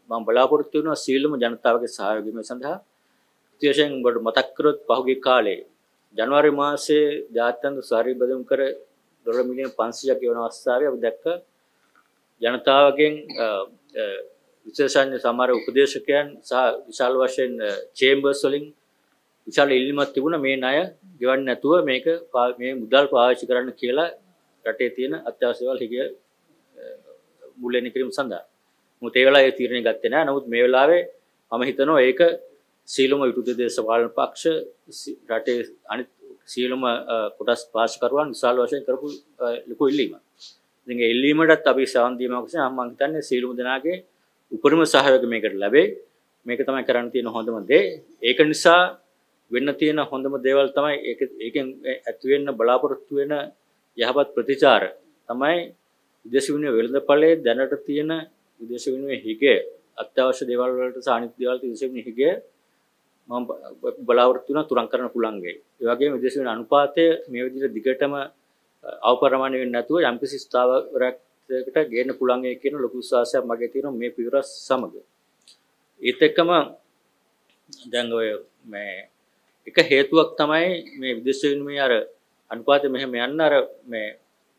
මම බලාපොරොත්තු වෙනවා සීලම ජනතාවගේ සහයෝගය මේ සඳහා විශේෂයෙන් ඔබට මතක් කරොත් පහුගිය කාලේ ජනවාරි මාසයේ ජාත්‍යන්තර සහාය බෙදීම් කර ඩොලර් මිලියන 500ක් ගෙවන අවස්ථාවේ අපි දැක්ක ජනතාවගෙන් විශේෂඥ සමහර උපදේශකයන් සහ විශාල වශයෙන් චේම්බර්ස් වලින් විශාල ඉල්ලීමක් තිබුණා මේ ණය ගෙවන්නේ නැතුව මේක මේ මුදල් පාවිච්චි කරන්න කියලා රටේ තියෙන අත්‍යවශ්‍ය දේවල් හිගිය මුල්‍යන කිරීම සඳහා. මොකද ඒ වෙලාවේ ඒ තීරණය ගත්තේ නැහැ. නමුත් මේ වෙලාවේ මම හිතනවා ඒක සීලම විරුද්ධ දේශපාලන පක්ෂ රටේ අනිත් සීලම කොටස් පාස්කරුවන් විශාල වශයෙන් කරපු ලොකු ඉල්ලීමක්. ඉතින් ඒ ඉල්ලීමටත් අපි සවන් දීමක් වශයෙන් මම හිතන්නේ සීලම දෙනාගේ උපරිම සහයෝගය මේකට ලැබේ. මේක තමයි කරන්න තියෙන හොඳම දේ. ඒක නිසා වෙන්න තියෙන හොඳම දේවල් තමයි ඒකෙන් ඇති වෙන්න බලාපොරොත්තු වෙන යහපත් ප්‍රතිචාර තමයි විදේශ විනිමය වෙළඳපළේ දැනට තියෙන විදේශ විනිමය හිගය අත්‍යවශ්‍ය දේවල් වලට සහ අනිත් දේවල් විදේශ විනිමය හිගය මම බලාපොරොත්තු වෙන තුරන් කරන්න පුළුවන් ගේ. ඒ වගේම විදේශ විනිමය අනුපාතය මේ විදිහට දිගටම අවපරමාණය වෙන්නේ නැතුව යම්කිසි ස්ථාවරයකට ගේන්න පුළුවන් කියන ලොකු විශ්වාසයක් මගේ තියෙනවා මේ පියවර සමග. ඒත් එක්කම දැන් ඔය මේ එක හේතුවක් තමයි මේ විදේශ විනිමය අර අනුපාතය මෙහෙම යන්න අර මේ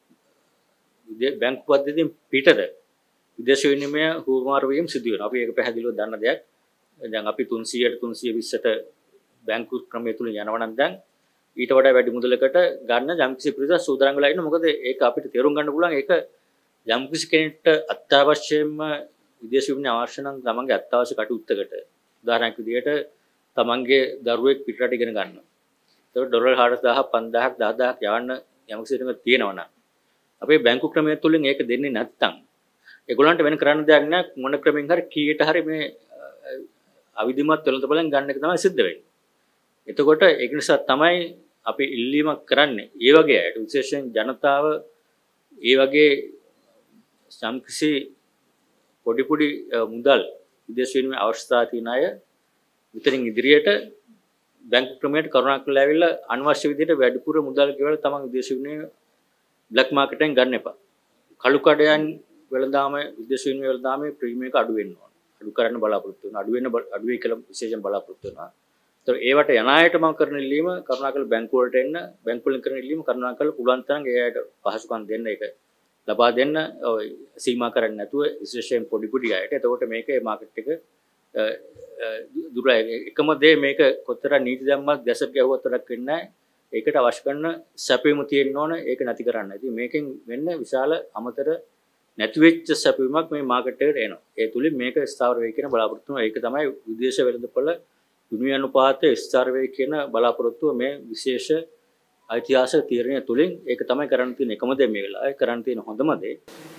බැංකු පද්ධතියෙන් පිටත විදේශ විනිමය හුවමාරු වීම සිදු වෙනවා. අපි ඒක පැහැදිලිව දන්න දෙයක්. දැන් අපි 300ට 320ට බැංකු ක්‍රමය තුලින් යනවා නම් දැන් ඊට වඩා වැඩි මුදලකට ගන්න යම්කිසි පිරිසක් සූදානම් වෙලා ඉන්න. මොකද ඒක අපිට තේරුම් ගන්න පුළුවන් ඒක යම්කිසි කෙනෙක්ට අත්‍යවශ්‍යම විදේශ විනිමය අවශ්‍ය නම් තමන්ගේ අත්‍යවශ්‍ය කටයුත්තකට උදාහරණයක් විදිහට තමන්ගේ දරුවෙක් පිටරට ඉගෙන ගන්නවා. ඒකට ඩොලර් 4000ක් 5000ක් 10000ක් යවන්න යම්කිසි කෙනෙක් තියෙනවා නම් අපේ බැංකු ක්‍රමය තුලින් ඒක දෙන්නේ නැත්නම් ඒගොල්ලන්ට වෙන කරන්න දෙයක් නැහැ. මොන ක්‍රමෙන් හරි කීයට හරි මේ අවිධිමත් වෙළඳපොළෙන් ගන්න එක තමයි සිද්ධ වෙන්නේ. එතකොට ඒක නිසා තමයි අපි ඉල්ලීමක් කරන්නේ. ඒ වගේ අයට විශේෂයෙන් ජනතාව ඒ වගේ සම්කිසි පොඩි මුදල් විදේශ විනිමය අවශ්‍යතාවය තියෙන අය විතරින් ඉදිරියට බැංකු ක්‍රමයට කරුණාකරලා ඇවිල්ලා අනවශ්‍ය විදිහට වැඩිපුර මුදල් ගෙවලා තමන් විදේශ විනිමය බ්ලැක් මාකට් එකෙන් ගන්න එපා. කළු කඩයන් වෙළඳාම විදේශ විනිමය වෙළඳාමේ ප්‍රීමියම් එක අඩු වෙන්න ඕන. අඩු කරන්න බලාපොරොත්තු වෙනවා. අඩු වෙයි කියලා විශේෂයෙන් බලාපොරොත්තු වෙනවා. ඒතර ඒවට යන අයට මම කරන ඉල්ලීම කරුණාකරලා බැංකු වලට එන්න. බැංකු වලින් කරන ඉල්ලීම කරුණාකරලා පුළුවන් තරම් ඒ අයට පහසුකම් දෙන්න ඒක ලබා දෙන්න. ඔය සීමා කරන්නේ නැතුව විශේෂයෙන් පොඩි අයට. එතකොට මේකේ මාකට් එක දුර එකම දේ මේක කොතර නීති දැම්මත් දැසට ගැහුවත් වැඩක් වෙන්නේ නැහැ. ඒකට අවශ්‍ය කරන සැපයීම තියෙන්න ඕන. ඒක නැති කරන්න. ඉතින් මේකෙන් වෙන්න විශාල අමතර නැති වෙච්ච සැපයීමක් මේ මාකට් එකට එනවා. ඒ තුලින් මේක ස්ථාවර වෙයි කියන බලාපොරොත්තු වෙනවා. ඒක තමයි විදේශ වෙළඳපොළ විනිමය අනුපාතය ස්ථාවර වෙයි කියන බලාපොරොත්තුව මේ විශේෂ ඓතිහාසික තීරණය තුලින් ඒක තමයි කරන්න තියෙන එකම දේ මේ වෙලාවේ කරන්න තියෙන හොඳම දේ.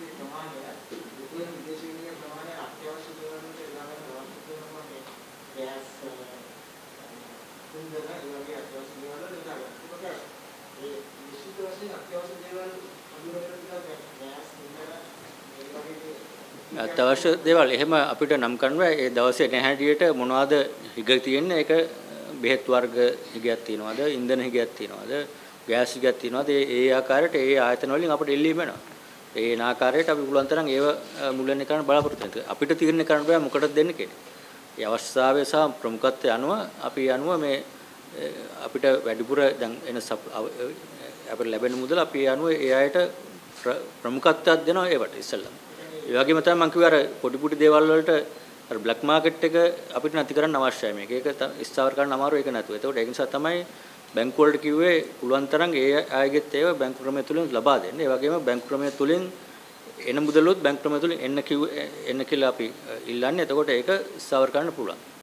අත්‍යවශ්‍ය දේවල් එහෙම අපිට නම් කරන්න බෑ. ඒ දවසේ නැහැටියට මොනවද හිග තියෙන්නේ? ඒක බෙහෙත් වර්ග හිගයක් තියනවාද? ඉන්ධන හිගයක් තියනවාද? ගෑස් හිගයක් තියනවාද? ඒ ආකාරයට ඒ ආයතන වලින් අපිට එල්ලීම වෙනවා. ඒ ආකාරයට අපි පුළුවන් තරම් ඒව මුලින්ම කරන්න බලාපොරොත්තු වෙනවා. අපිට තීරණය කරන්න බෑ මොකටද දෙන්නේ කියලා. ඒ අවශ්‍යතාවය සහ ප්‍රමුඛත්වය අනුව අපි යනුව මේ අපිට වැඩිපුර දැන් එන අපිට ලැබෙන මුදල අපි යනුව ඒ අයට ප්‍රමුඛත්වයක් දෙනවා ඒවට ඉස්සෙල්ලා. ඒ වගේම තමයි මම කිව්වේ අර පොඩි දේවල් වලට අර බ්ලැක් මාකට් එක අපිට නැති කරන්න අවශ්‍යයි මේක. ඒක ස්ථාවර කරන්න අමාරු ඒක නැතුව. ඒකට ඒ නිසා තමයි බැංකු වලට කිව්වේ පුළුවන් තරම් ඒ අයගෙත් ඒව බැංකු ක්‍රමය තුලින් ලබා දෙන්න. ඒ වගේම බැංකු ක්‍රමය තුලින් එන මුදලුත් බැංකු ක්‍රමය තුලින් එන්න කියලා අපි ඉල්ලන්නේ. එතකොට ඒක ස්ථාවර කරන්න පුළුවන්.